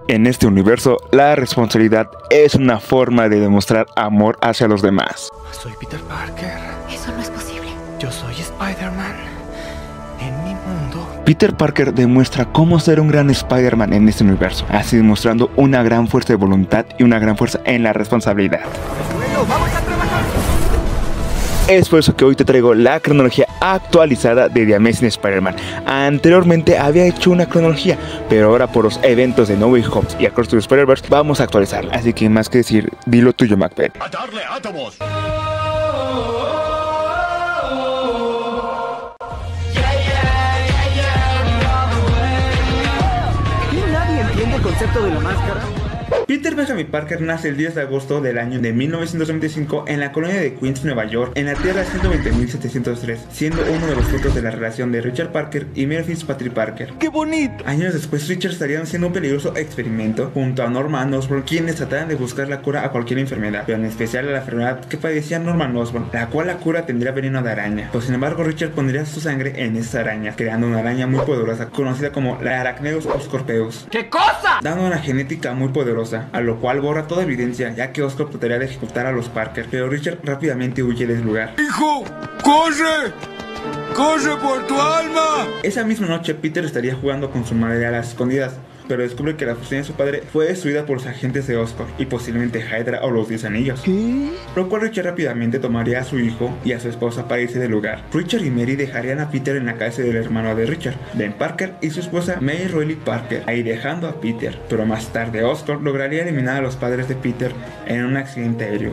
En este universo, la responsabilidad es una forma de demostrar amor hacia los demás. Soy Peter Parker. Eso no es posible. Yo soy Spider-Man. En mi mundo. Peter Parker demuestra cómo ser un gran Spider-Man en este universo, así demostrando una gran fuerza de voluntad y una gran fuerza en la responsabilidad. Bueno, vamos a trabajar. Es por eso que hoy te traigo la cronología actualizada de The Amazing Spider-Man. Anteriormente había hecho una cronología, pero ahora por los eventos de No Way Home y Across the Spider-Verse vamos a actualizarla. Así que más que decir, dilo tuyo, Macbeth. ¡A darle átomos! ¿Nadie entiende el concepto de la máscara? Peter Benjamin Parker nace el 10 de agosto del año de 1995 en la colonia de Queens, Nueva York, en la Tierra 120.703, siendo uno de los frutos de la relación de Richard Parker y Mary Fitzpatrick Parker. ¡Qué bonito! Años después, Richard estaría haciendo un peligroso experimento junto a Norman Osborn, quienes trataban de buscar la cura a cualquier enfermedad, pero en especial a la enfermedad que padecía Norman Osborn, la cual la cura tendría veneno de araña. Pues sin embargo, Richard pondría su sangre en esa araña, creando una araña muy poderosa, conocida como la Arachneus oscorpeus. ¿Qué cosa? Dando una genética muy poderosa, a lo cual borra toda evidencia, ya que Oscorp trataría de ejecutar a los Parker, pero Richard rápidamente huye del lugar. ¡Hijo! ¡Corre! ¡Corre por tu alma! Esa misma noche, Peter estaría jugando con su madre a las escondidas, pero descubre que la fusión de su padre fue destruida por los agentes de Oscorp y posiblemente Hydra o los 10 anillos. ¿Qué? Lo cual Richard rápidamente tomaría a su hijo y a su esposa para irse del lugar. Richard y Mary dejarían a Peter en la casa del hermano de Richard, Ben Parker, y su esposa Mary Riley Parker, ahí dejando a Peter. Pero más tarde Oscorp lograría eliminar a los padres de Peter en un accidente aéreo.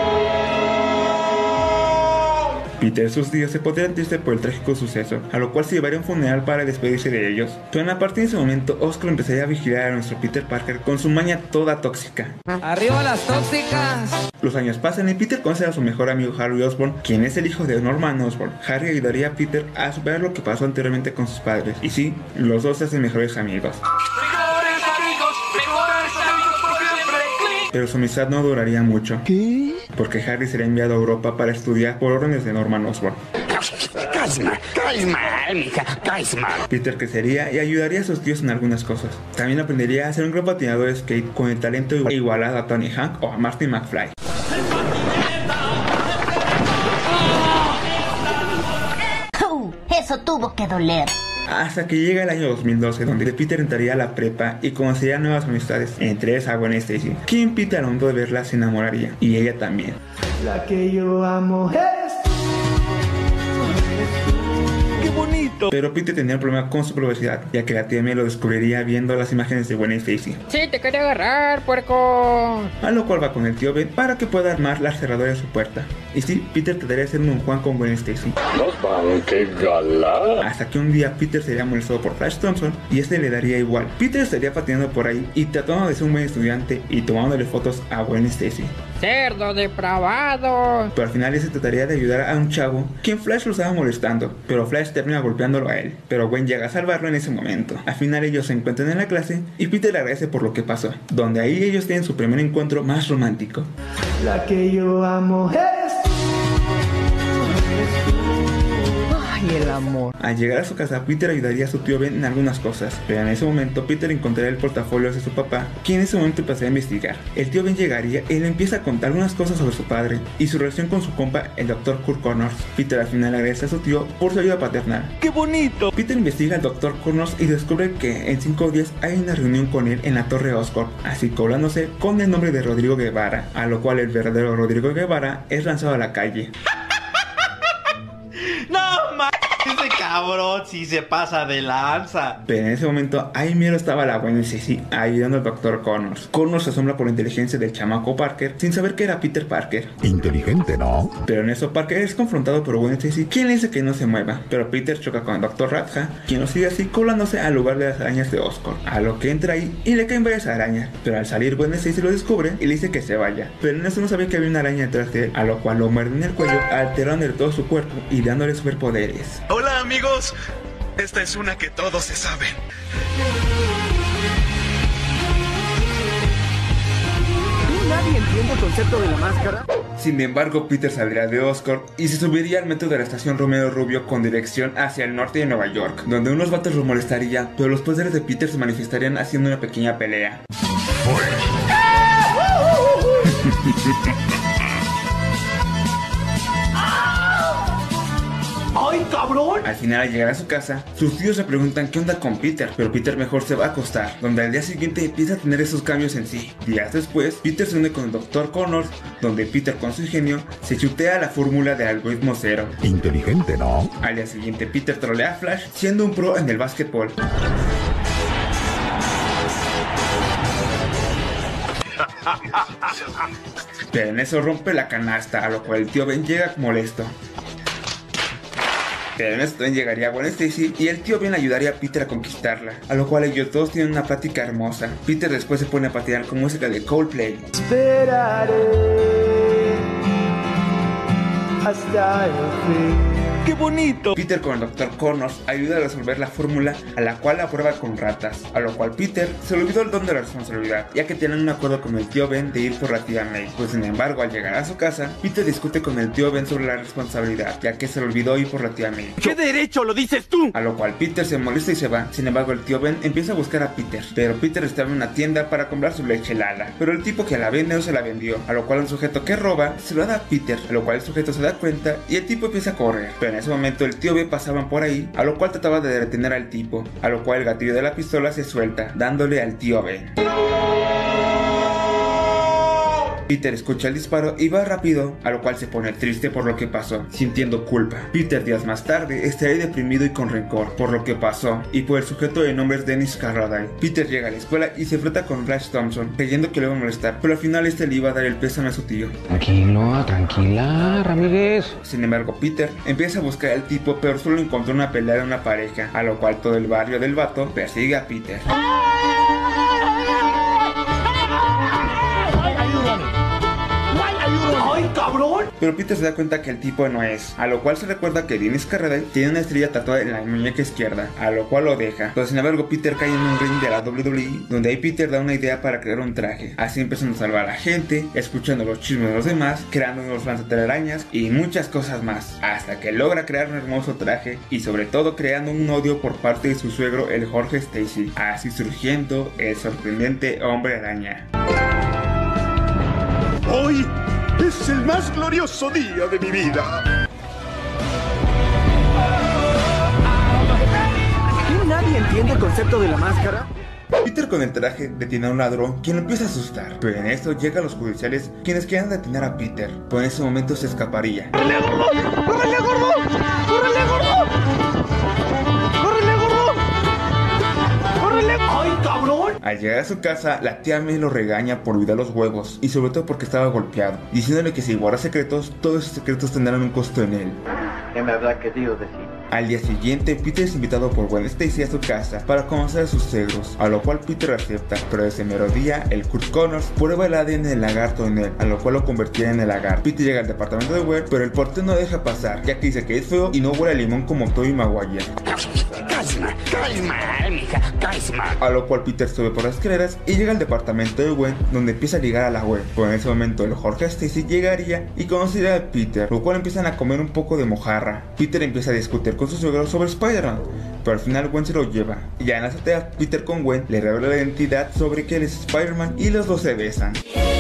Peter y sus tíos se podrían triste por el trágico suceso, a lo cual se llevaría a un funeral para despedirse de ellos. Pero a partir de ese momento, Oscorp empezaría a vigilar a nuestro Peter Parker con su maña toda tóxica. ¡Arriba las tóxicas! Los años pasan y Peter conoce a su mejor amigo Harry Osborn, quien es el hijo de Norman Osborn. Harry ayudaría a Peter a superar lo que pasó anteriormente con sus padres. Y sí, los dos se hacen mejores amigos. Pero su amistad no duraría mucho. ¿Qué? Porque Harry será enviado a Europa para estudiar por órdenes de Norman Osborn. Caes mal, mija, caes mal. Peter crecería y ayudaría a sus tíos en algunas cosas. También aprendería a ser un gran patinador de skate con el talento igualado a Tony Hawk o a Marty McFly. Eso tuvo que doler. Hasta que llega el año 2012, donde Peter entraría a la prepa y conocería nuevas amistades, entre ellas a Gwen Stacy, quien Peter al de verla se enamoraría, y ella también. La que yo amo es tú. ¡Qué bonito! Pero Peter tenía un problema con su privacidad, ya que la tía May lo descubriría viendo las imágenes de Gwen Stacy. Sí, te quería agarrar, puerco. A lo cual va con el tío Ben para que pueda armar la cerradura de su puerta. Y sí, Peter trataría de hacer un Juan con Gwen Stacy. Nos van, qué galán. Hasta que un día Peter sería molestado por Flash Thompson y este le daría igual. Peter estaría patinando por ahí y tratando de ser un buen estudiante y tomándole fotos a Gwen Stacy. Cerdo depravado. Pero al final se trataría de ayudar a un chavo quien Flash lo estaba molestando, pero Flash termina golpeándolo a él. Pero Gwen llega a salvarlo en ese momento. Al final ellos se encuentran en la clase y Peter le agradece por lo que pasó, donde ahí ellos tienen su primer encuentro más romántico. La que yo amo es tú. Ay, el amor. Al llegar a su casa, Peter ayudaría a su tío Ben en algunas cosas, pero en ese momento Peter encontraría el portafolio de su papá, quien en ese momento empezaría a investigar. El tío Ben llegaría y le empieza a contar algunas cosas sobre su padre y su relación con su compa, el Dr. Kurt Connors. Peter al final agradece a su tío por su ayuda paternal. ¡Qué bonito! Peter investiga al Dr. Connors y descubre que en 5 días hay una reunión con él en la Torre Oscorp, así colándose con el nombre de Rodrigo Guevara, a lo cual el verdadero Rodrigo Guevara es lanzado a la calle. Ese cabrón sí se pasa de lanza. Pero en ese momento ahí mero estaba la Gwen Stacy ayudando al Dr. Connors. Connors se asombra por la inteligencia del chamaco Parker sin saber que era Peter Parker. Inteligente, ¿no? Pero en eso Parker es confrontado por Gwen Stacy, quien le dice que no se mueva. Pero Peter choca con el Dr. Radha, quien lo sigue así colándose al lugar de las arañas de Oscorp. A lo que entra ahí y le caen varias arañas. Pero al salir Gwen Stacy lo descubre y le dice que se vaya. Pero en eso no sabía que había una araña detrás de él, a lo cual lo muerde en el cuello, alterando de todo su cuerpo y dándole superpoderes. Hola amigos, esta es una que todos se saben. ¿Nadie entiende el concepto de la máscara? Sin embargo, Peter saldría de Oscorp y se subiría al metro de la estación Romero Rubio con dirección hacia el norte de Nueva York, donde unos vatos los molestarían, pero los poderes de Peter se manifestarían haciendo una pequeña pelea. ¡Ay, cabrón! Al final, al llegar a su casa, sus tíos le preguntan qué onda con Peter, pero Peter mejor se va a acostar, donde al día siguiente empieza a tener esos cambios en sí. Días después, Peter se une con el Dr. Connors, donde Peter con su ingenio se chutea la fórmula de algoritmo cero. Inteligente, ¿no? Al día siguiente, Peter trolea a Flash, siendo un pro en el básquetbol. Pero en eso rompe la canasta, a lo cual el tío Ben llega molesto. Pero en esto también llegaría Gwen Stacy y el tío Ben ayudaría a Peter a conquistarla, a lo cual ellos dos tienen una plática hermosa. Peter después se pone a patear con música de Coldplay. Esperaré hasta el fin. ¡Qué bonito! Peter con el Dr. Connors ayuda a resolver la fórmula, a la cual la prueba con ratas, a lo cual Peter se le olvidó el don de la responsabilidad, ya que tienen un acuerdo con el tío Ben de ir por la tía May. Pues sin embargo, al llegar a su casa, Peter discute con el tío Ben sobre la responsabilidad, ya que se le olvidó ir por la tía May. ¿Qué derecho lo dices tú? A lo cual Peter se molesta y se va. Sin embargo, el tío Ben empieza a buscar a Peter, pero Peter estaba en una tienda para comprar su leche Lala, pero el tipo que la vende no se la vendió, a lo cual un sujeto que roba se lo da a Peter, a lo cual el sujeto se da cuenta y el tipo empieza a correr. Pero en ese momento el tío Ben pasaban por ahí, a lo cual trataba de detener al tipo, a lo cual el gatillo de la pistola se suelta, dándole al tío Ben. Peter escucha el disparo y va rápido, a lo cual se pone triste por lo que pasó, sintiendo culpa. Peter días más tarde estaría deprimido y con rencor por lo que pasó y por el sujeto de nombre es Dennis Carradine. Peter llega a la escuela y se frota con Flash Thompson, creyendo que le va a molestar, pero al final este le iba a dar el pésame a su tío. Tranquilo, tranquila, Ramírez. Sin embargo, Peter empieza a buscar al tipo, pero solo encontró una pelea de una pareja, a lo cual todo el barrio del vato persigue a Peter. ¡Ay, cabrón! Pero Peter se da cuenta que el tipo no es, a lo cual se recuerda que Dennis Carradine tiene una estrella tatuada en la muñeca izquierda, a lo cual lo deja. Pero sin embargo, Peter cae en un ring de la WWE, donde ahí Peter da una idea para crear un traje, así empezando a salvar a la gente, escuchando los chismes de los demás, creando unos lanzatelarañas y muchas cosas más, hasta que logra crear un hermoso traje y sobre todo creando un odio por parte de su suegro, el Jorge Stacy, así surgiendo el sorprendente Hombre Araña. Hoy es el más glorioso día de mi vida. ¿Y nadie entiende el concepto de la máscara? Peter con el traje detiene a un ladrón, quien lo empieza a asustar, pero en esto llegan los judiciales, quienes quieren detener a Peter, pero en ese momento se escaparía. ¡Córrele, gordo! ¡Córrele, gordo! ¡Córrele, gordo! ¡Córrele, gordo! ¡Córrele! ¡Ay, cabrón! Al llegar a su casa, la tía May lo regaña por olvidar los huevos, y sobre todo porque estaba golpeado, diciéndole que si guarda secretos, todos esos secretos tendrán un costo en él. ¿Qué me habrá querido decir? Al día siguiente, Peter es invitado por Gwen Stacy a su casa para conocer a sus suegros, a lo cual Peter acepta, pero ese mero día, el Kurt Connors prueba el ADN del lagarto en él, a lo cual lo convertirá en el lagarto. Peter llega al departamento de Gwen, pero el portero no deja pasar, ya que dice que es feo y no huele a limón como Tobey Maguire. A lo cual Peter sube por las escaleras y llega al departamento de Gwen, donde empieza a ligar a la Gwen. Pero en ese momento el Jorge Stacy llegaría y conocería a Peter, lo cual empiezan a comer un poco de mojarra. Peter empieza a discutir con su suegro sobre Spider-Man, pero al final Gwen se lo lleva. Ya en la azotea, Peter con Gwen le revela la identidad sobre que él es Spider-Man y los dos se besan.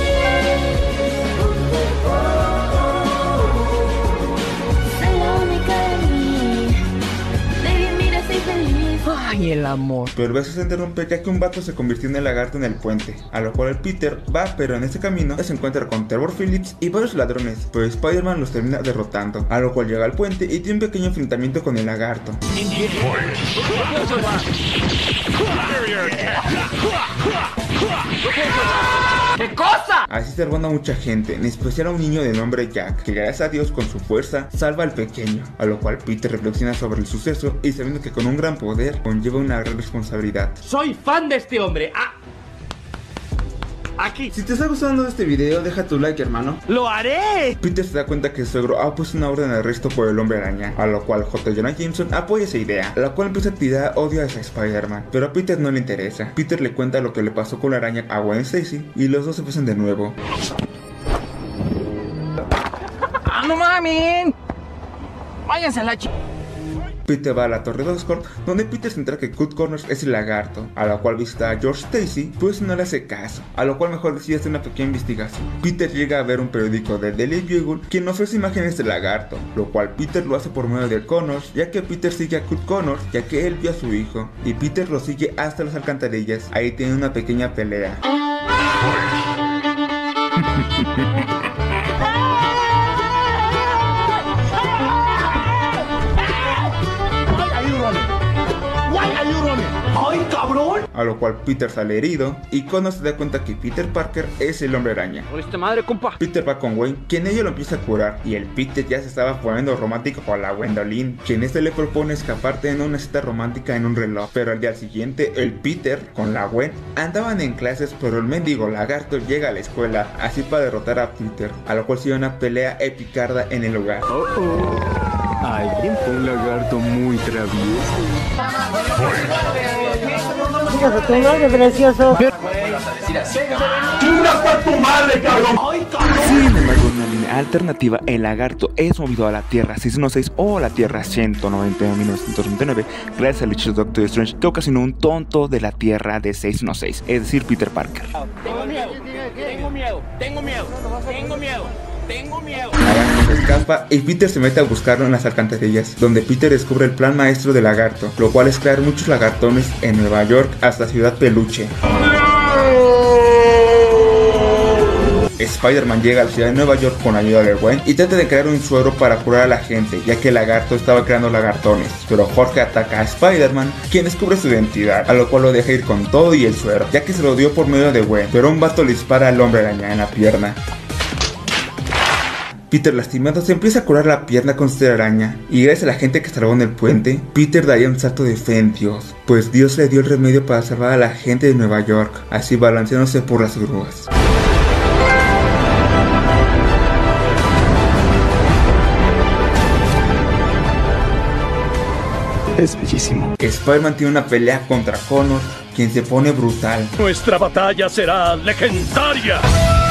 Ay, el amor. Pero el beso se interrumpe ya que un vato se convirtió en el lagarto en el puente, a lo cual el Peter va, pero en ese camino se encuentra con Trevor Phillips y varios ladrones, pero Spider-Man los termina derrotando, a lo cual llega al puente y tiene un pequeño enfrentamiento con el lagarto. ¿Qué cosa? Así salvando a mucha gente, en especial a un niño de nombre Jack, que gracias a Dios con su fuerza salva al pequeño, a lo cual Peter reflexiona sobre el suceso y sabiendo que con un gran poder conlleva una gran responsabilidad. Soy fan de este hombre. Aquí. Si te está gustando este video, deja tu like, hermano. ¡Lo haré! Peter se da cuenta que su suegro ha puesto una orden de arresto por el Hombre Araña, a lo cual J. Jonah Jameson apoya esa idea, a la cual empieza a tirar odio hacia Spider-Man, pero a Peter no le interesa. Peter le cuenta lo que le pasó con la araña a Gwen Stacy y los dos se besan de nuevo. coming. Váyanse a la Peter va a la torre de Oscorp, donde Peter se entera que Cut Connors es el lagarto, a la cual visita a George Stacy, pues no le hace caso, a lo cual mejor decide hacer una pequeña investigación. Peter llega a ver un periódico de Daily Bugle quien ofrece imágenes del lagarto, lo cual Peter lo hace por medio de Connors, ya que Peter sigue a Cut Connors, ya que él vio a su hijo, y Peter lo sigue hasta las alcantarillas. Ahí tienen una pequeña pelea. ¡Ay, cabrón! A lo cual Peter sale herido y Connors se da cuenta que Peter Parker es el Hombre Araña. Por esta madre, compa. Peter va con Gwen, quien ella lo empieza a curar, y el Peter ya se estaba poniendo romántico con la Gwendolyn, quien le propone escapar teniendo una cita romántica en un reloj. Pero al día siguiente, el Peter con la Gwen andaban en clases, pero el mendigo lagarto llega a la escuela, así para derrotar a Peter, a lo cual sigue una pelea epicarda en el lugar. Alguien fue un lagarto muy travieso. Fíjate, tu madre, precioso. Sin embargo, en una línea alternativa, el lagarto es movido a la Tierra 616 o la Tierra 191-1999 gracias al hechizo Doctor Strange, que ocasionó un tonto de la Tierra de 616, es decir, Peter Parker. Tengo miedo. Lagarto se escapa y Peter se mete a buscarlo en las alcantarillas, donde Peter descubre el plan maestro del lagarto, lo cual es crear muchos lagartones en Nueva York hasta Ciudad Peluche. Spider-Man llega a la ciudad de Nueva York con ayuda de Gwen y trata de crear un suero para curar a la gente, ya que el lagarto estaba creando lagartones. Pero Jorge ataca a Spider-Man, quien descubre su identidad, a lo cual lo deja ir con todo y el suero, ya que se lo dio por medio de Gwen, pero un vato le dispara al Hombre Araña en la pierna. Peter, lastimado, se empieza a curar la pierna con cera araña, y gracias a la gente que salvó en el puente, Peter daría un salto de fe en Dios, pues Dios le dio el remedio para salvar a la gente de Nueva York, así balanceándose por las grúas. Es bellísimo. Spider-Man tiene una pelea contra Connors, quien se pone brutal. Nuestra batalla será legendaria.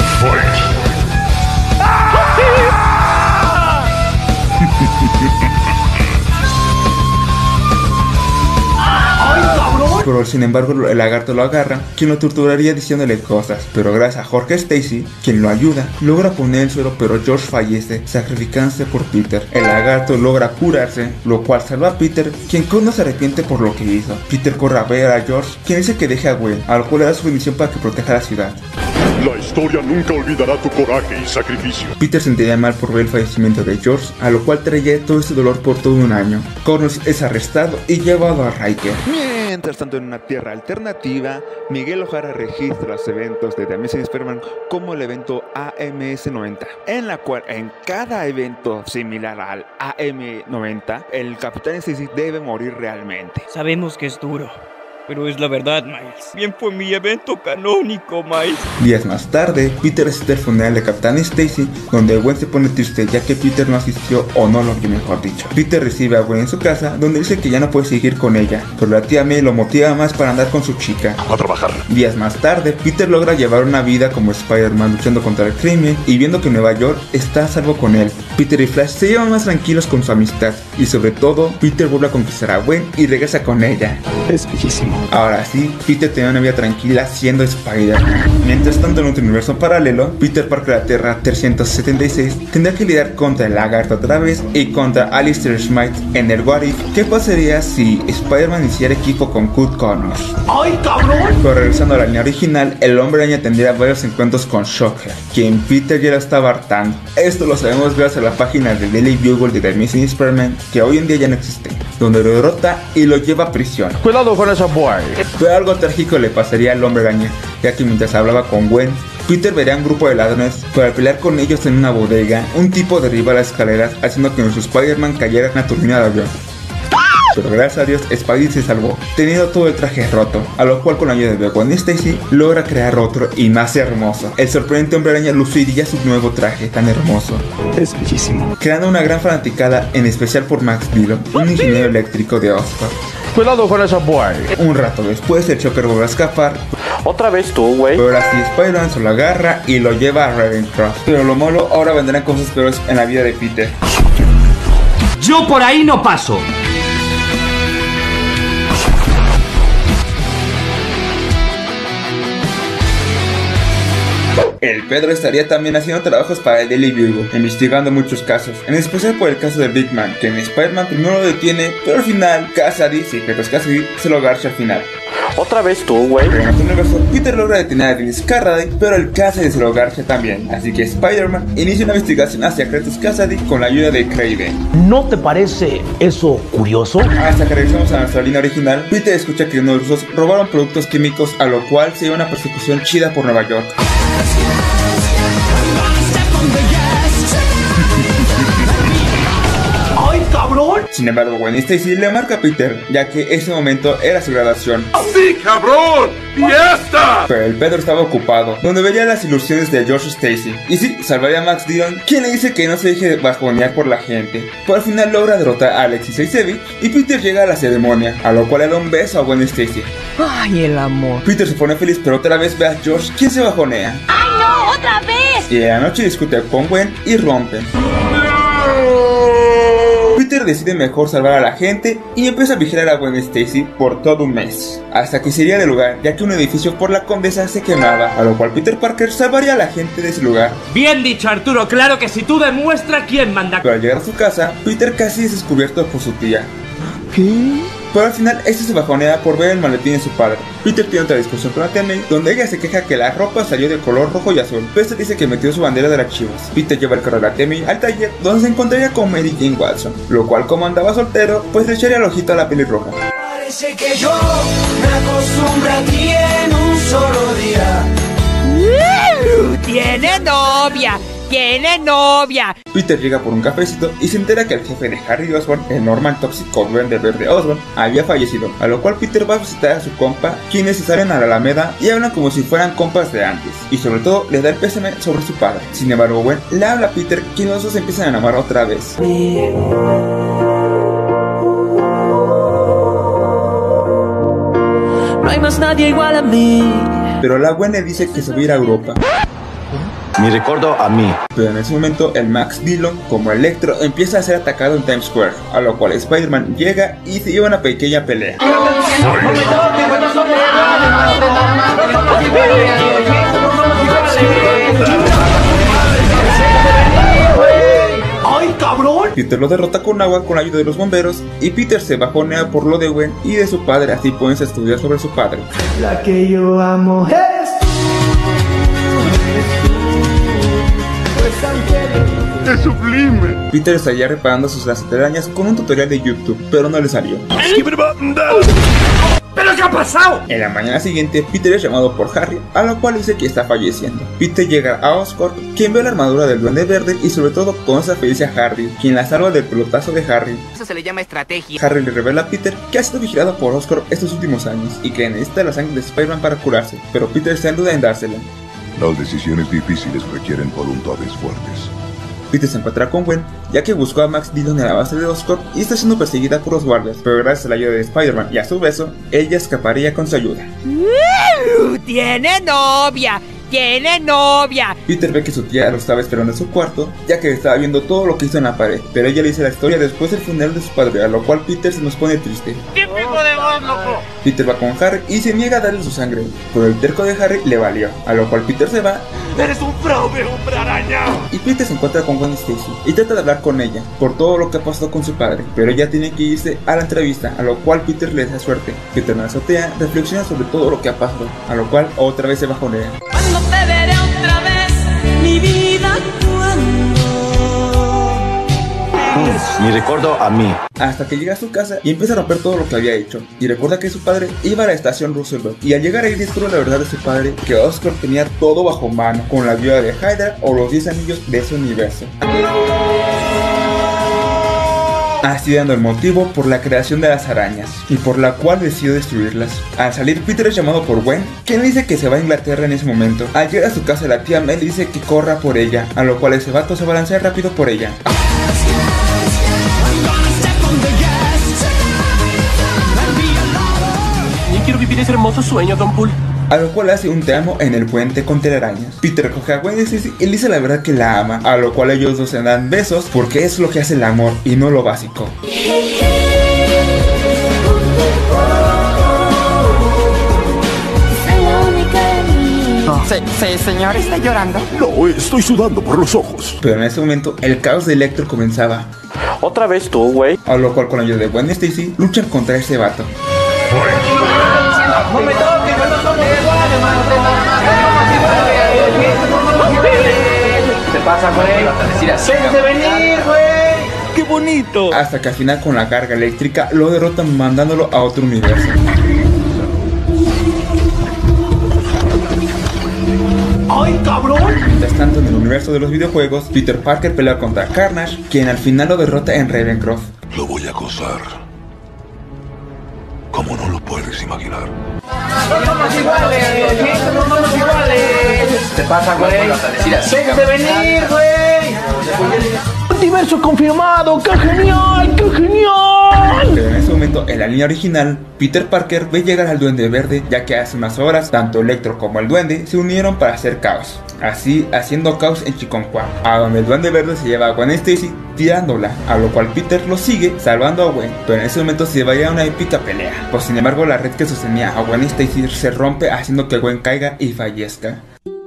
Pero sin embargo el lagarto lo agarra, quien lo torturaría diciéndole cosas, pero gracias a Jorge Stacy, quien lo ayuda, logra poner el suero, pero George fallece, sacrificándose por Peter. El lagarto logra curarse, lo cual salva a Peter, quien no se arrepiente por lo que hizo. Peter corre a ver a George, quien dice que deje a Gwen, al cual le da su bendición para que proteja la ciudad. La historia nunca olvidará tu coraje y sacrificio. Peter se sentiría mal por ver el fallecimiento de George, a lo cual traería todo ese dolor por todo un año. Connors es arrestado y llevado a Riker. Mientras tanto, en una tierra alternativa, Miguel O'Hara registra los eventos de The Amazing Spider-Man como el evento AMS-90, en la cual en cada evento similar al AM-90, el Capitán Stacy debe morir realmente. Sabemos que es duro, pero es la verdad, Miles. Bien fue mi evento canónico, Miles. Días más tarde, Peter asiste al funeral de Capitán Stacy, donde Gwen se pone triste ya que Peter no asistió, o no lo que mejor dicho. Peter recibe a Gwen en su casa, donde dice que ya no puede seguir con ella, pero la tía May lo motiva más para andar con su chica. A trabajar. Días más tarde, Peter logra llevar una vida como Spider-Man luchando contra el crimen y viendo que Nueva York está a salvo con él. Peter y Flash se llevan más tranquilos con su amistad, y sobre todo, Peter vuelve a conquistar a Gwen y regresa con ella. Es bellísimo. Ahora sí, Peter tenía una vida tranquila siendo Spider-Man. Mientras tanto, en otro universo paralelo, Peter Parker de la Tierra 376 tendrá que lidiar contra el lagarto otra vez y contra Alistair Smythe en el What If. ¿Qué pasaría si Spider-Man hiciera equipo con Cut Connors? ¡Ay, cabrón! Pero regresando a la línea original, el Hombre Araña tendría varios encuentros con Shocker, quien Peter ya lo estaba hartando. Esto lo sabemos gracias a la página de Daily Bugle de The Amazing Spider-Man, que hoy en día ya no existe, donde lo derrota y lo lleva a prisión. Cuidado con esa boy. Pero algo trágico le pasaría al Hombre Araña, ya que mientras hablaba con Gwen, Peter vería un grupo de ladrones, pero al pelear con ellos en una bodega, un tipo derriba las escaleras, haciendo que nuestro Spider-Man cayera en una turbina de avión. Pero gracias a Dios, Spidey se salvó, teniendo todo el traje roto, a lo cual con la ayuda de Gwen Stacy logra crear otro y más hermoso. El sorprendente Hombre Araña luciría su nuevo traje tan hermoso. Es bellísimo. Creando una gran fanaticada, en especial por Max Dillon, un ingeniero eléctrico de Oxford. Cuidado con esa boy. Un rato después, el Shocker vuelve a escapar. Otra vez tú, güey. Pero ahora sí, Spider-Man se lo agarra y lo lleva a Ravencroft. Pero lo malo, ahora vendrán cosas peores en la vida de Peter. Yo por ahí no paso. El Pedro estaría también haciendo trabajos para el Daily Bugle, investigando muchos casos, en especial por el caso de Big Man, que en Spider-Man primero lo detiene, pero al final Cassidy, Secretos Cassidy, se lo garcha al final. Otra vez tú, güey. Pero en otro universo, Peter logra detener a Dennis Carradine, pero el Cassidy se lo garcha también, así que Spider-Man inicia una investigación hacia Secretos Cassidy con la ayuda de Kraven. ¿No te parece eso curioso? Hasta que regresamos a nuestra línea original, Peter escucha que unos rusos robaron productos químicos, a lo cual se lleva una persecución chida por Nueva York. ¡Ay, cabrón! Sin embargo, Gwen Stacy le marca a Peter, ya que ese momento era su graduación. ¡Sí, cabrón! ¡Fiesta! Pero el Pedro estaba ocupado, donde vería las ilusiones de George Stacy. Y sí, salvaría a Max Dillon, quien le dice que no se deje bajonear por la gente. Pero al final logra derrotar a Alexis Seisevich y Peter llega a la ceremonia, a lo cual le da un beso a Gwen Stacy. ¡Ay, el amor! Peter se pone feliz, pero otra vez ve a George, quien se bajonea. ¡Ay, no! ¡Otra vez! Y en la noche discute con Gwen y rompen. Peter decide mejor salvar a la gente y empieza a vigilar a Gwen Stacy por todo un mes, hasta que se iría del lugar, ya que un edificio por la Condesa se quemaba, a lo cual Peter Parker salvaría a la gente de ese lugar. Bien dicho, Arturo, claro que si tú demuestras quién manda. Pero al llegar a su casa, Peter casi es descubierto por su tía. ¿Qué? Pero al final, este se bajonea por ver el maletín de su padre. Peter tiene otra discusión con la tía May, donde ella se queja que la ropa salió de color rojo y azul. Peste dice que metió su bandera de las Chivas. Peter lleva el carro de la tía May al taller, donde se encontraría con Mary Jane Watson, lo cual, como andaba soltero, pues le echaría el ojito a la pelirroja. Parece que yo me acostumbro a ti en un solo día. ¡Tiene novia! ¡Tiene novia! Peter llega por un cafecito y se entera que el jefe de Harry Osborn, el Norman Tóxico Duende Verde Osborn, había fallecido, a lo cual Peter va a visitar a su compa, quienes se salen a la Alameda y hablan como si fueran compas de antes, y sobre todo le da el pésame sobre su padre. Sin embargo, Gwen le habla a Peter, quienes los dos empiezan a enamorar otra vez. No hay más nadie igual a mí. Pero la Gwen le dice que se va a ir a Europa. Me recuerdo a mí. Pero en ese momento el Max Dillon, como Electro, empieza a ser atacado en Times Square, a lo cual Spider-Man llega y se lleva una pequeña pelea. ¡Ay, cabrón! Peter lo derrota con agua con la ayuda de los bomberos y Peter se bajonea por lo de Gwen y de su padre, así pueden estudiar sobre su padre. La que yo amo es ¡Es sublime! Peter estaría reparando sus telarañas con un tutorial de YouTube, pero no le salió. ¿Pero qué ha pasado? En la mañana siguiente, Peter es llamado por Harry, a lo cual dice que está falleciendo. Peter llega a Oscorp, quien ve la armadura del Duende Verde y sobre todo conoce a Felicia Hardy, quien la salva del pelotazo de Harry. Eso se le llama estrategia. Harry le revela a Peter que ha sido vigilado por Oscorp estos últimos años y que necesita la sangre de Spider-Man para curarse, pero Peter está en duda en dársela. Las decisiones difíciles requieren voluntades fuertes. Peter se encuentra con Gwen, ya que buscó a Max Dillon en la base de Oscorp y está siendo perseguida por los guardias, pero gracias a la ayuda de Spider-Man y a su beso, ella escaparía con su ayuda. ¡Tiene novia! ¡Tiene novia! Peter ve que su tía lo estaba esperando en su cuarto, ya que estaba viendo todo lo que hizo en la pared, pero ella le dice la historia después del funeral de su padre, a lo cual Peter se nos pone triste. ¿Qué pico de voz, loco? Peter va con Harry y se niega a darle su sangre, pero el terco de Harry le valió, a lo cual Peter se va. ¡Eres un fraude, hombre araña! Y Peter se encuentra con Gwen Stacy y trata de hablar con ella por todo lo que ha pasado con su padre, pero ella tiene que irse a la entrevista, a lo cual Peter le da suerte. Peter en la azotea reflexiona sobre todo lo que ha pasado, a lo cual otra vez se bajonea. Cuando te veré otra vez, mi vida, cuando. Me recuerdo a mí. Hasta que llega a su casa y empieza a romper todo lo que había hecho. Y recuerda que su padre iba a la estación Roosevelt. Y al llegar ahí descubre la verdad de su padre, que Oscorp tenía todo bajo mano, con la ayuda de Hydra o los 10 anillos de ese universo. Así dando el motivo por la creación de las arañas, y por la cual decidió destruirlas. Al salir, Peter es llamado por Gwen, quien le dice que se va a Inglaterra en ese momento. Al llegar a su casa, la tía May le dice que corra por ella, a lo cual ese vato se balancea rápido por ella. hermoso sueño, Don Pool. A lo cual hace un te amo en el puente con telarañas. Peter recoge a Gwen Stacy y le dice la verdad que la ama, a lo cual ellos dos se dan besos porque es lo que hace el amor y no lo básico. Sí, señor, ¿está llorando? No, estoy sudando por los ojos. Pero en ese momento el caos de Electro comenzaba. Otra vez tú, güey. A lo cual con la ayuda de Gwen Stacy luchan contra ese vato. No me toques, no somos iguales, mano. ¿Qué pasa, güey? Déjense venir, güey. ¡Qué bonito! Hasta que al final con la carga eléctrica lo derrotan mandándolo a otro universo. ¡Ay, cabrón! Mientras tanto, en el universo de los videojuegos, Peter Parker pelea contra Carnage, quien al final lo derrota en Ravencroft. Lo voy a acosar. Como no lo puedes imaginar. No somos iguales, no somos iguales. ¿Qué pasa, güey? Déjense venir, güey. ¡Multiverso confirmado! ¡Qué genial! ¡Qué genial! Pero en ese momento, en la línea original, Peter Parker ve llegar al Duende Verde, ya que hace unas horas, tanto Electro como el Duende se unieron para hacer caos. Así, haciendo caos en Chiconcuá, a donde el Duende Verde se lleva a Gwen Stacy tirándola, a lo cual Peter lo sigue salvando a Gwen, pero en ese momento se vaya a una épica pelea. Pues sin embargo, la red que sostenía a Gwen Stacy se rompe, haciendo que Gwen caiga y fallezca.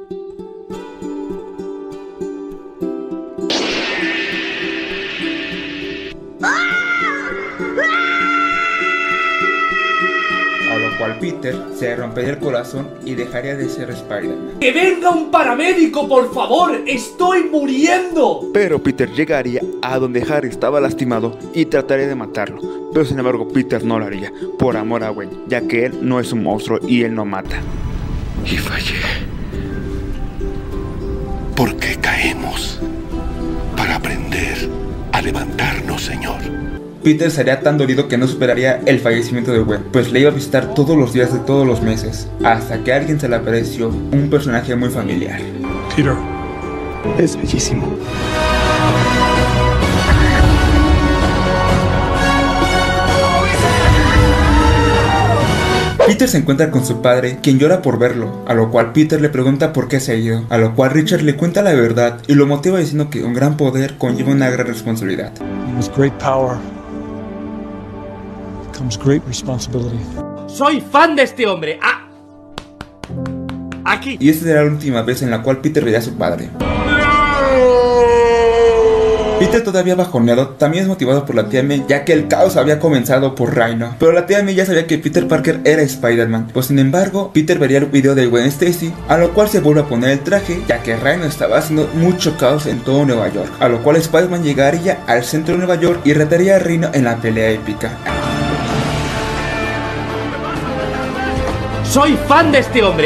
Peter se rompería el corazón y dejaría de ser Spider-Man. ¡Que venga un paramédico, por favor! ¡Estoy muriendo! Pero Peter llegaría a donde Harry estaba lastimado y trataría de matarlo. Pero sin embargo Peter no lo haría, por amor a Gwen, ya que él no es un monstruo y él no mata. Y fallé. ¿Por qué caemos? Para aprender a levantarnos, Señor. Peter sería tan dolido que no superaría el fallecimiento de Gwen, pues le iba a visitar todos los días de todos los meses, hasta que a alguien se le apareció un personaje muy familiar. Peter, es bellísimo. Peter se encuentra con su padre, quien llora por verlo, a lo cual Peter le pregunta por qué se ha ido, a lo cual Richard le cuenta la verdad y lo motiva diciendo que un gran poder conlleva una gran responsabilidad. Great responsibility. Soy fan de este hombre. Aquí. Y esta será la última vez en la cual Peter vería a su padre. Peter, todavía bajoneado, también es motivado por la tía May, ya que el caos había comenzado por Rhino. Pero la tía May ya sabía que Peter Parker era Spider-Man. Pues sin embargo, Peter vería el video de Gwen Stacy, a lo cual se vuelve a poner el traje, ya que Rhino estaba haciendo mucho caos en todo Nueva York. A lo cual Spider-Man llegaría al centro de Nueva York y retaría a Rhino en la pelea épica. Soy fan de este hombre.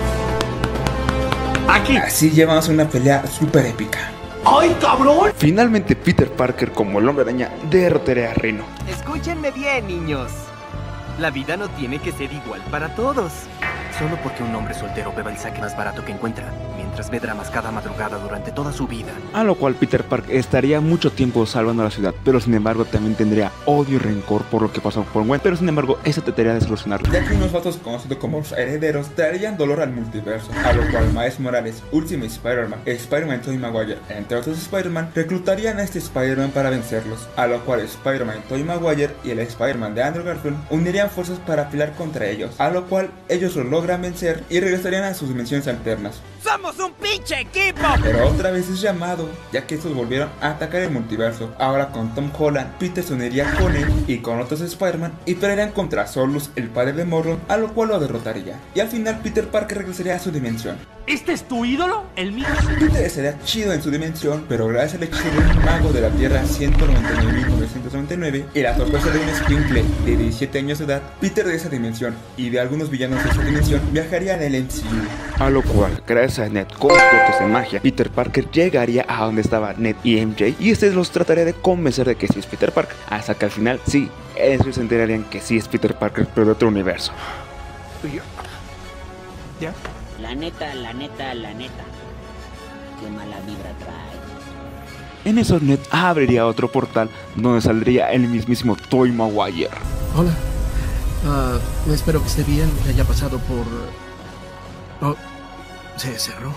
Aquí. Así llevamos una pelea súper épica. ¡Ay, cabrón! Finalmente Peter Parker, como el Hombre Araña, derrotaría a Rhino. Escúchenme bien, niños. La vida no tiene que ser igual para todos. Solo porque un hombre soltero beba el saque más barato que encuentra, mientras ve dramas cada madrugada durante toda su vida. A lo cual Peter Parker estaría mucho tiempo salvando a la ciudad, pero sin embargo también tendría odio y rencor por lo que pasó con Gwen, pero sin embargo eso trataría de solucionarlo. Ya que unos vatos conocidos como los herederos traerían dolor al multiverso, a lo cual Miles Morales, Ultimate Spider-Man, Spider-Man Tobey Maguire, entre otros Spider-Man, reclutarían a este Spider-Man para vencerlos, a lo cual Spider-Man Tobey Maguire y el Spider-Man de Andrew Garfield unirían fuerzas para pelear contra ellos, a lo cual ellos lo logran vencer y regresarían a sus dimensiones alternas. ¡Somos un pinche equipo! Pero otra vez es llamado, ya que estos volvieron a atacar el multiverso. Ahora con Tom Holland, Peter se uniría con él y con otros Spider-Man y pelearían contra Solus, el padre de Morlun, a lo cual lo derrotaría. Y al final Peter Parker regresaría a su dimensión. ¿Este es tu ídolo? ¿El mío? Peter sería chido en su dimensión, pero gracias al hechizo de un mago de la Tierra 199.999 y la sorpresa de un Sprinkle de 17 años de edad, Peter de esa dimensión y de algunos villanos de esa dimensión viajaría en el MCU. A lo cual, gracias a Ned con sus dotes de magia, Peter Parker llegaría a donde estaba Ned y MJ y los trataría de convencer de que sí es Peter Parker, hasta que al final sí, ellos se enterarían que sí es Peter Parker, pero de otro universo. ¿Ya? La neta, qué mala vibra trae. En eso Ned abriría otro portal donde saldría el mismísimo Tobey Maguire. Hola, Espero que esté bien, que haya pasado por... Oh, se cerró.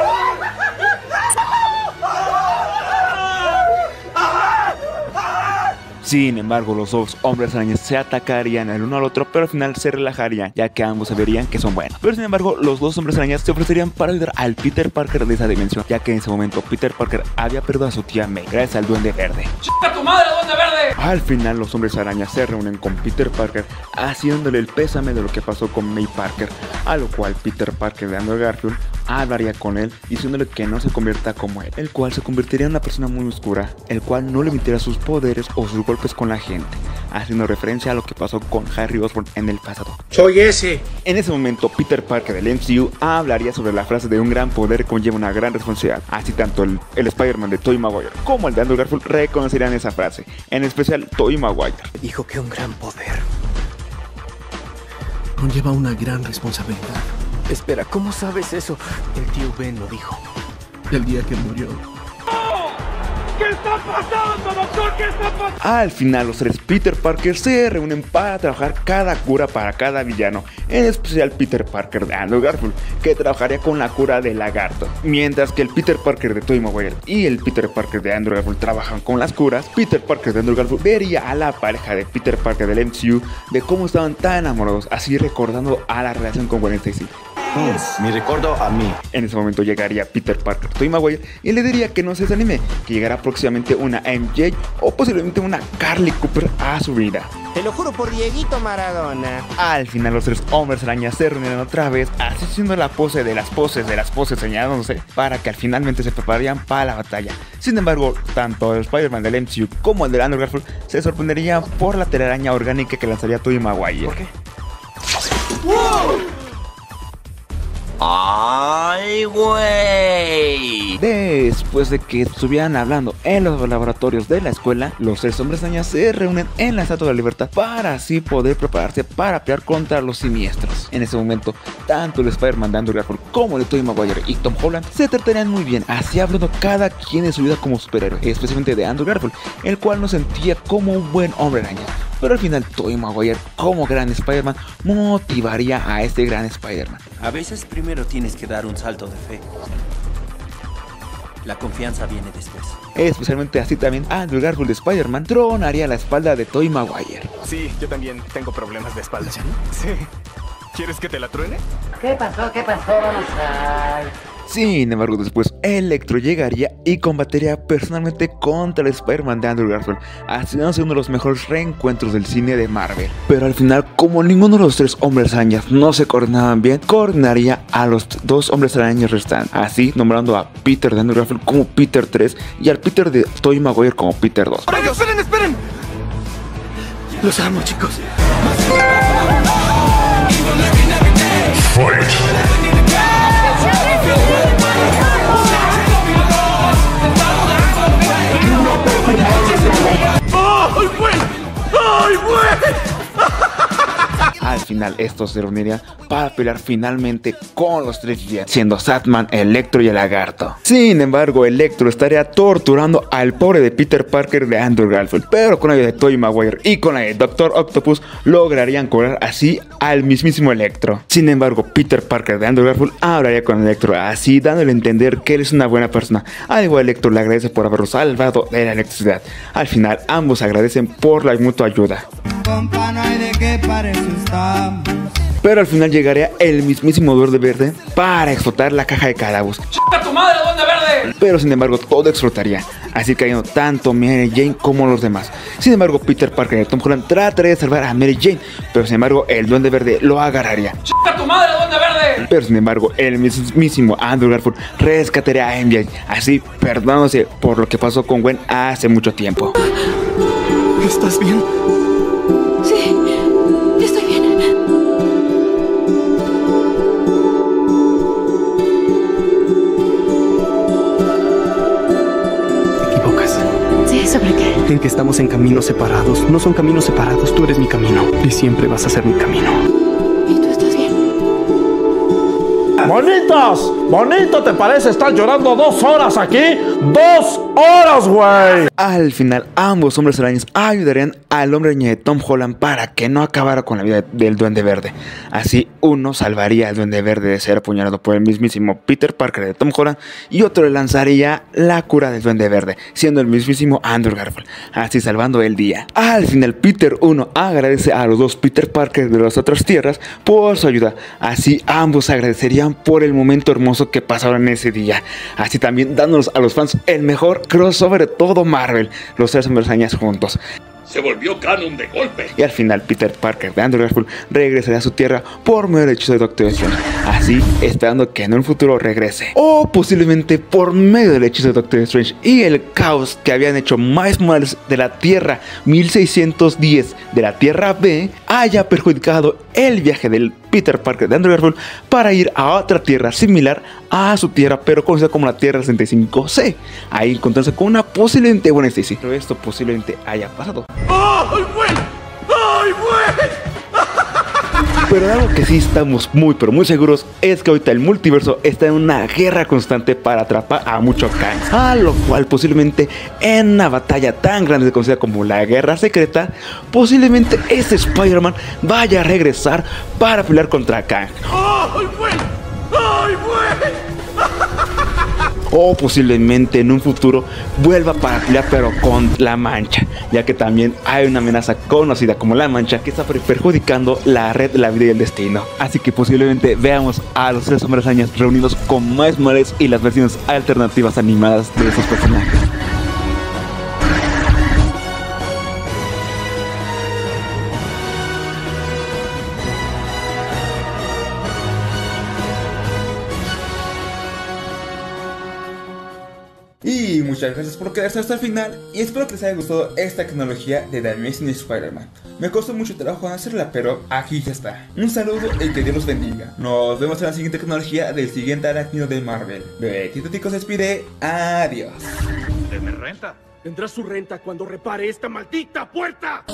Sin embargo, los dos hombres arañas se atacarían el uno al otro, pero al final se relajarían, ya que ambos se verían que son buenos. Pero sin embargo, los dos hombres arañas se ofrecerían para ayudar al Peter Parker de esa dimensión, ya que en ese momento Peter Parker había perdido a su tía May gracias al Duende Verde. ¡Chica tu madre, Duende Verde! Al final, los hombres arañas se reúnen con Peter Parker, haciéndole el pésame de lo que pasó con May Parker, a lo cual Peter Parker de Andrew Garfield hablaría con él, diciéndole que no se convierta como él, el cual se convertiría en una persona muy oscura, el cual no limitaría sus poderes o sus golpes con la gente, haciendo referencia a lo que pasó con Harry Osborn en el pasado. ¡Soy ese! En ese momento, Peter Parker del MCU hablaría sobre la frase de un gran poder conlleva una gran responsabilidad. Así tanto el Spider-Man de Tobey Maguire como el de Andrew Garfield reconocerían esa frase, en especial Tobey Maguire. Dijo que un gran poder conlleva una gran responsabilidad. Espera, ¿cómo sabes eso? El tío Ben lo dijo. El día que murió. ¿Qué está pasando, doctor? ¿Qué está pasando? Al final, los tres Peter Parker se reúnen para trabajar cada cura para cada villano, en especial Peter Parker de Andrew Garfield, que trabajaría con la cura del lagarto. Mientras que el Peter Parker de Tobey Maguire y el Peter Parker de Andrew Garfield trabajan con las curas, Peter Parker de Andrew Garfield vería a la pareja de Peter Parker del MCU de cómo estaban tan enamorados, así recordando a la relación con Gwen Stacy. Me recuerdo a mí. En ese momento llegaría Peter Parker, Tobey Maguire, y le diría que no se desanime, que llegará próximamente una MJ o posiblemente una Carly Cooper a su vida. Te lo juro por Dieguito Maradona. Al final, los tres hombres arañas se reunirán otra vez, así haciendo la pose de las poses señalándose, para que al finalmente se prepararían para la batalla. Sin embargo, tanto el Spider-Man del MCU como el de Andrew Garfield se sorprenderían por la telaraña orgánica que lanzaría Tobey Maguire. ¿Por qué? ¡Wow! ¡Ay, güey! Después de que estuvieran hablando en los laboratorios de la escuela, los tres hombres arañas se reúnen en la Estatua de la Libertad para así poder prepararse para pelear contra los siniestros. En ese momento, tanto el Spider-Man de Andrew Garfield como el de Tobey Maguire y Tom Holland se tratarían muy bien, así hablando cada quien de su vida como superhéroe, especialmente de Andrew Garfield, el cual no sentía como un buen hombre araña. Pero al final, Tobey Maguire, como gran Spider-Man, motivaría a este gran Spider-Man. A veces primero tienes que dar un salto de fe. La confianza viene después. Especialmente así también, Andrew Garfield de Spider-Man tronaría la espalda de Tobey Maguire. Sí, yo también tengo problemas de espalda. Sí. ¿Quieres que te la truene? ¿Qué pasó? ¿Qué pasó? Vamos a... Sin embargo, después Electro llegaría y combatiría personalmente contra el Spider-Man de Andrew Garfield, haciéndose uno de los mejores reencuentros del cine de Marvel. Pero al final, como ninguno de los tres hombres arañas no se coordinaban bien, coordinaría a los dos hombres arañas restantes, así nombrando a Peter de Andrew Garfield como Peter 3 y al Peter de Tobey Maguire como Peter 2. ¡Oye, esperen, esperen! Los amo, chicos. ¡Ay, güey! ¡Ay, güey! Al final, estos se reunirían para pelear finalmente con los tres villanos, siendo Sandman, Electro y el Lagarto. Sin embargo, Electro estaría torturando al pobre de Peter Parker de Andrew Garfield, pero con la ayuda de Tobey Maguire y con la de Doctor Octopus lograrían cobrar así al mismísimo Electro. Sin embargo, Peter Parker de Andrew Garfield hablaría con Electro, así dándole a entender que él es una buena persona. Al igual, Electro le agradece por haberlo salvado de la electricidad. Al final, ambos agradecen por la mutua ayuda. Compa, no hay de qué para eso estamos. Pero al final llegaría el mismísimo Duende Verde para explotar la caja de Calabus. ¡Chica tu madre, Duende Verde! Pero sin embargo todo explotaría, así cayendo tanto Mary Jane como los demás. Sin embargo, Peter Parker y Tom Holland trataría de salvar a Mary Jane, pero sin embargo el Duende Verde lo agarraría. ¡Chica tu madre, Duende Verde! Pero sin embargo el mismísimo Andrew Garfield rescataría a MJ, así perdonándose por lo que pasó con Gwen hace mucho tiempo. ¿Estás bien? Sí, estoy bien. Te equivocas. ¿Sí? ¿Sobre qué? En que estamos en caminos separados. No son caminos separados, tú eres mi camino. Y siempre vas a ser mi camino. ¿Y tú estás bien? ¡Bonitos! ¿Bonito te parece estar llorando 2 horas aquí? ¡2 horas, güey. Al final, ambos hombres arañas ayudarían al hombre araña de Tom Holland para que no acabara con la vida del Duende Verde. Así, uno salvaría al Duende Verde de ser apuñalado por el mismísimo Peter Parker de Tom Holland y otro le lanzaría la cura del Duende Verde, siendo el mismísimo Andrew Garfield, así salvando el día. Al final, Peter 1 agradece a los dos Peter Parker de las otras tierras por su ayuda. Así, ambos agradecerían por el momento hermoso que pasaron ese día. Así también dándonos a los fans el mejor crossover de todo Marvel, los tres hombres arañas juntos. Se volvió canon de golpe. Y al final Peter Parker de Andrew Garfield regresaría a su tierra por medio del hechizo de Doctor Strange, así esperando que en un futuro regrese, o posiblemente por medio del hechizo de Doctor Strange y el caos que habían hecho Miles Morales de la Tierra 1610 de la Tierra B haya perjudicado el viaje del Peter Parker de Andrew Garfield para ir a otra tierra similar a su tierra, pero conocida como la Tierra 65C, ahí encontrarse con una posiblemente buena Stacy, pero esto posiblemente haya pasado. ¡Ay, güey! ¡Ay, güey! Pero algo que sí estamos muy pero muy seguros es que ahorita el multiverso está en una guerra constante para atrapar a mucho Kang, a lo cual posiblemente en una batalla tan grande conocida como la Guerra Secreta, posiblemente ese Spider-Man vaya a regresar para pelear contra Kang. ¡Ay, güey! ¡Ay, güey! O posiblemente en un futuro vuelva para pelear pero con la Mancha, ya que también hay una amenaza conocida como la Mancha que está perjudicando la red de la vida y el destino. Así que posiblemente veamos a los tres hombres arañas reunidos con Miles Morales y las versiones alternativas animadas de esos personajes. Y muchas gracias por quedarse hasta el final y espero que les haya gustado esta tecnología de The Amazing Spider-Man. Me costó mucho trabajo hacerla, pero aquí ya está. Un saludo y que Dios los bendiga. Nos vemos en la siguiente tecnología del siguiente arácnido de Marvel. Betito Tico se despide. Adiós. ¿Deme renta? Tendrá su renta cuando repare esta maldita puerta.